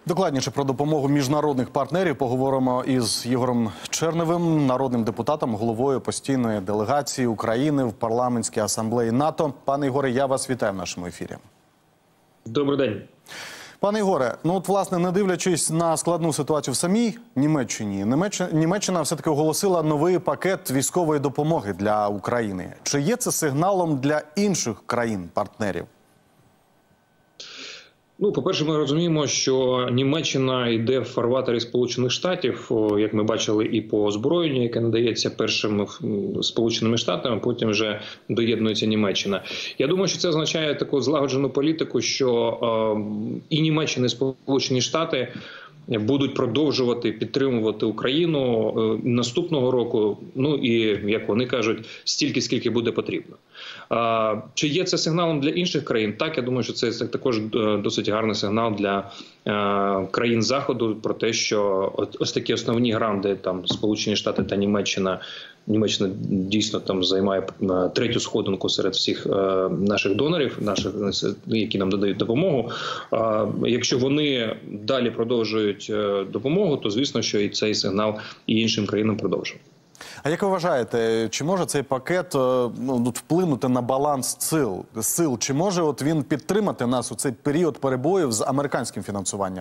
Докладніше про допомогу міжнародних партнерів поговоримо із Ігорем Черневим, народним депутатом, головою постійної делегації України в парламентській асамблеї НАТО. Пане Ігоре, я вас вітаю в нашому ефірі. Добрий день. Пане Ігоре, власне, не дивлячись на складну ситуацію в самій Німеччині, Німеччина все-таки оголосила новий пакет військової допомоги для України. Чи є це сигналом для інших країн-партнерів? По-перше, ми розуміємо, що Німеччина йде в фарватері Сполучених Штатів, як ми бачили і по озброєнню, яке надається першими Сполученими Штатами, потім вже доєднується Німеччина. Я думаю, що це означає таку злагоджену політику, що і Німеччина, і Сполучені Штати будуть продовжувати підтримувати Україну наступного року, і, як вони кажуть, стільки, скільки буде потрібно. Чи є це сигналом для інших країн? Так, я думаю, що це також досить гарний сигнал для країн Заходу про те, що ось такі основні гранди, там Сполучені Штати та Німеччина дійсно там займає третю сходинку серед всіх наших донорів, які нам додають допомогу. Якщо вони далі продовжують допомогу, то звісно, що і цей сигнал і іншим країнам продовжує. А як ви вважаєте, чи може цей пакет вплинути на баланс сил? Чи може він підтримати нас у цей період перебоїв з американським фінансуванням?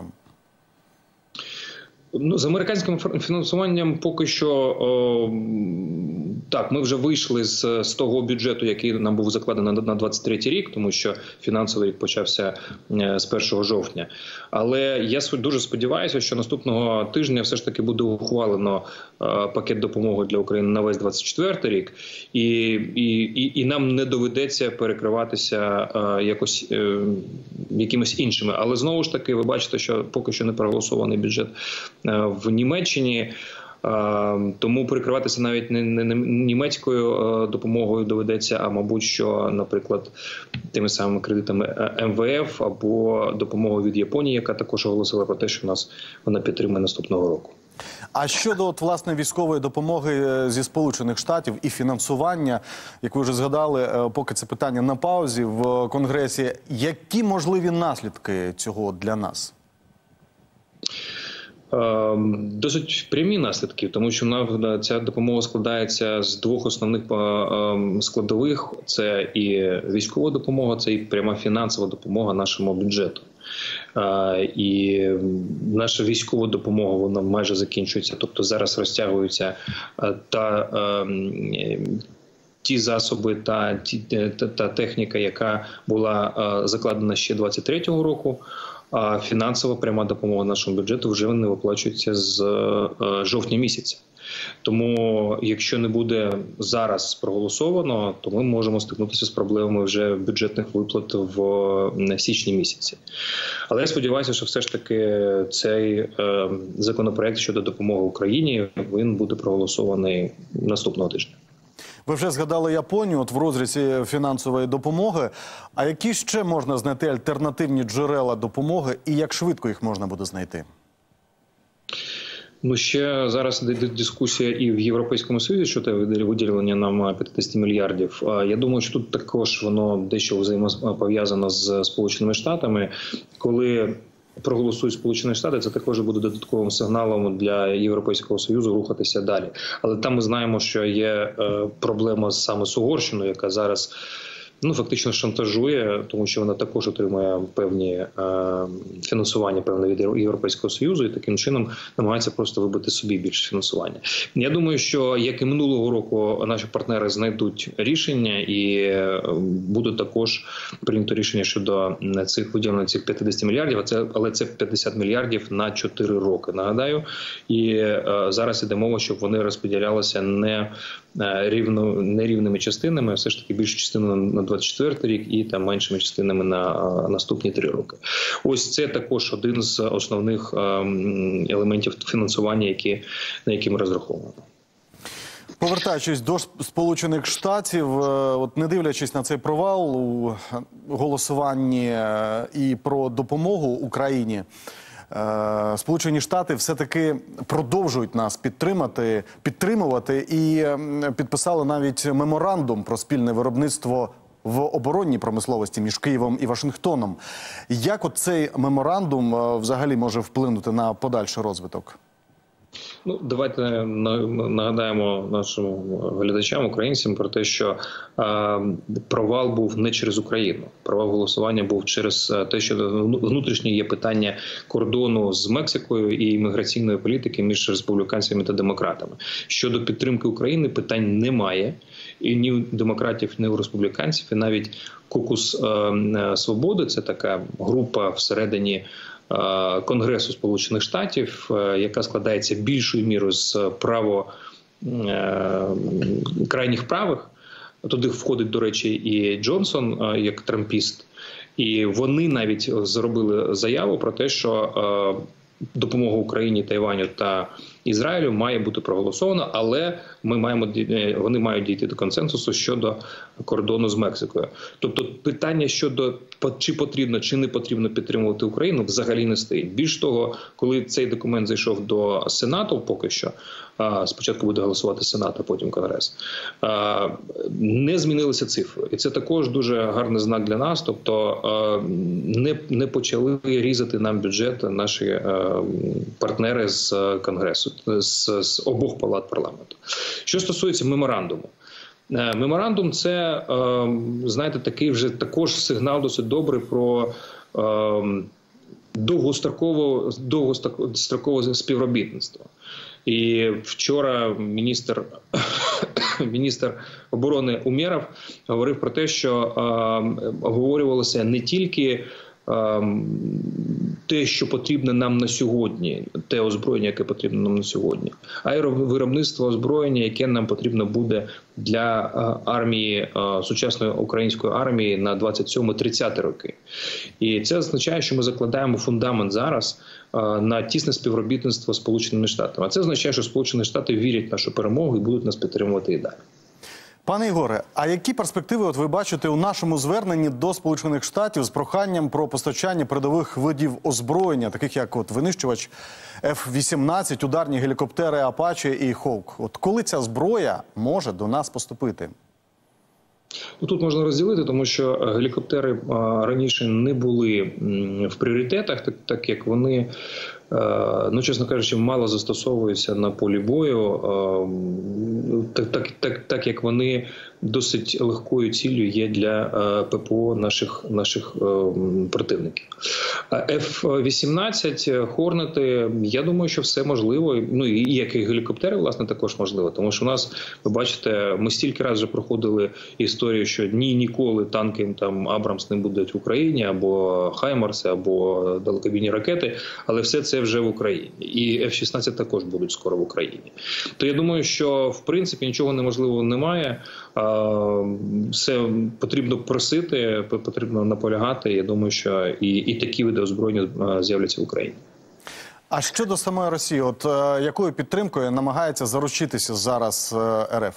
З американським фінансуванням поки що, так, ми вже вийшли з того бюджету, який нам був закладений на 23-й рік, тому що фінансовий рік почався з 1 жовтня. Але я дуже сподіваюся, що наступного тижня все ж таки буде ухвалено пакет допомоги для України на весь 24-й рік, і нам не доведеться перекриватися якимось іншими. Але знову ж таки, ви бачите, що поки що не проголосований бюджет в Німеччині, тому перекриватися навіть не німецькою допомогою доведеться, а мабуть, що, наприклад, тими самими кредитами МВФ або допомогою від Японії, яка також оголосила про те, що вона підтримує наступного року. А щодо, власне, військової допомоги зі Сполучених Штатів і фінансування, як ви вже згадали, поки це питання на паузі в Конгресі, які можливі наслідки цього для нас? Досить прямі наслідки, тому що ця допомога складається з двох основних складових. Це і військова допомога, це і пряма фінансова допомога нашому бюджету. І наша військова допомога, вона майже закінчується, тобто зараз розтягуються ті засоби та техніка, яка була закладена ще 23-го року. А фінансова пряма допомога нашому бюджету вже не виплачується з жовтня місяця. Тому, якщо не буде зараз проголосовано, то ми можемо стикнутися з проблемами вже бюджетних виплат в січні місяці. Але я сподіваюся, що все ж таки цей законопроект щодо допомоги Україні, він буде проголосований наступного тижня. Ви вже згадали Японію в розрізі фінансової допомоги. А які ще можна знайти альтернативні джерела допомоги і як швидко їх можна буде знайти? Ще зараз йде дискусія і в Європейському Союзі щодо виділення нам 50 мільярдів. Я думаю, що тут також воно дещо взаємопов'язано з Сполученими Штатами. Коли проголосують Сполучені Штати, це також буде додатковим сигналом для Європейського Союзу рухатися далі. Але там ми знаємо, що є проблема саме з Угорщиною, яка зараз фактично шантажує, тому що вона також отримує певні фінансування від Європейського Союзу і таким чином намагається просто вибити собі більше фінансування. Я думаю, що, як і минулого року, наші партнери знайдуть рішення і буде також прийнято рішення щодо виділення цих 50 мільярдів, але це 50 мільярдів на 4 роки, нагадаю. І зараз іде мова, щоб вони розподілялися не рівними частинами, а все ж таки більшу частину на 24 рік і там меншими частинами на наступні 3 роки. Ось це також один з основних елементів фінансування, на які ми розраховуємо. Повертаючись до Сполучених Штатів, не дивлячись на цей провал у голосуванні і про допомогу Україні, Сполучені Штати все-таки продовжують нас підтримувати і підписали навіть меморандум про спільне виробництво в оборонній промисловості між Києвом і Вашингтоном. Як от цей меморандум взагалі може вплинути на подальший розвиток? Ну, давайте нагадаємо нашим глядачам, українцям, про те, що провал був не через Україну. Провал голосування був через те, що внутрішнє є питання кордону з Мексикою і імміграційної політики між республіканцями та демократами. Щодо підтримки України питань немає. І ні у демократів, ні у республіканців. І навіть Кокус Свободи – це така група всередині Конгресу Сполучених Штатів, яка складається більшою мірою з крайніх правих. Туди входить, до речі, і Джонсон, як трампіст. І вони навіть зробили заяву про те, що допомога Україні, Тайваню та Ізраїлю має бути проголосована, але вони мають дійти до консенсусу щодо кордону з Мексикою. Тобто питання щодо чи потрібно, чи не потрібно підтримувати Україну взагалі не стоїть. Більш того, коли цей документ зайшов до Сенату, поки що, спочатку буде голосувати Сенат, а потім Конгрес, не змінилися цифри. І це також дуже гарний знак для нас, тобто не почали різати нам бюджет наші партнери з Конгресу, з обох палат парламенту. Що стосується меморандуму. Меморандум – це, знаєте, такий вже також сигнал досить добрий про довгострокове співробітництво. І вчора міністр оборони Умєров говорив про те, що обговорювалося не тільки те, що потрібно нам на сьогодні, те озброєння, яке потрібно нам на сьогодні, а й виробництво озброєння, яке нам потрібно буде для армії, сучасної української армії на 27-30 роки. І це означає, що ми закладаємо фундамент зараз на тісне співробітництво з Сполученими Штатами. А це означає, що Сполучені Штати вірять в нашу перемогу і будуть нас підтримувати і далі. Пане Ігоре, а які перспективи от ви бачите у нашому зверненні до Сполучених Штатів з проханням про постачання передових видів озброєння, таких як от винищувач F-18, ударні гелікоптери «Апачі» і «Хоук»? От коли ця зброя може до нас поступити? Ну, тут можна розділити, тому що гелікоптери раніше не були в пріоритетах, так як вони, ну, чесно кажучи, мало застосовуються на полі бою, так як вони досить легкою ціллю є для ППО наших противників. F-18, Хорнети, я думаю, що все можливо, ну і як і гелікоптери, власне, також можливо, тому що у нас, ви бачите, ми стільки разів вже проходили історію, що ніколи танки там Абрамс не будуть в Україні, або Хаймарси, або далекобійні ракети, але все це вже в Україні. І F-16 також будуть скоро в Україні. То я думаю, що в принципі нічого неможливого немає. Все потрібно просити, потрібно наполягати. Я думаю, що і такі види озброєння з'являться в Україні. А щодо самої Росії, от якою підтримкою намагається заручитися зараз РФ?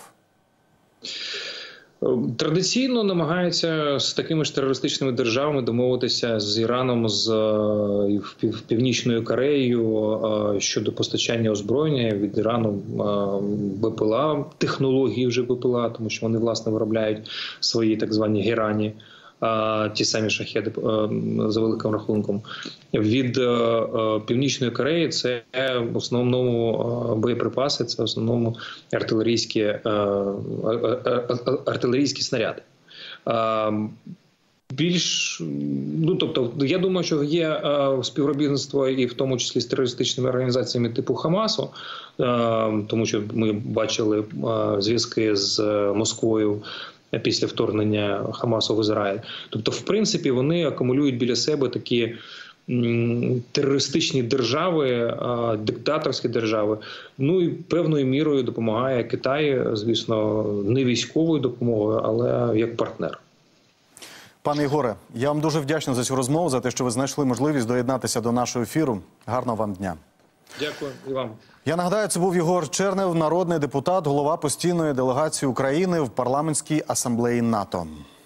Традиційно намагаються з такими ж терористичними державами домовитися з Іраном, з Північною Кореєю щодо постачання озброєння від Ірану, БПЛА, технології вже БПЛА, тому що вони, власне, виробляють свої так звані герані, ті самі шахеди за великим рахунком. Від Північної Кореї це в основному боєприпаси, це в основному артилерійські снаряди. Тобто, я думаю, що є співробітництво і в тому числі з терористичними організаціями типу Хамасу, тому що ми бачили зв'язки з Москвою після вторгнення Хамасу в Ізраїль. Тобто, в принципі, вони акумулюють біля себе такі терористичні держави, диктаторські держави. Ну і певною мірою допомагає Китай, звісно, не військовою допомогою, але як партнер. Пане Ігоре, я вам дуже вдячний за цю розмову, за те, що ви знайшли можливість доєднатися до нашого ефіру. Гарного вам дня. Дякую і вам. Я нагадаю, це був Єгор Чернев, народний депутат, голова постійної делегації України в Парламентській асамблеї НАТО.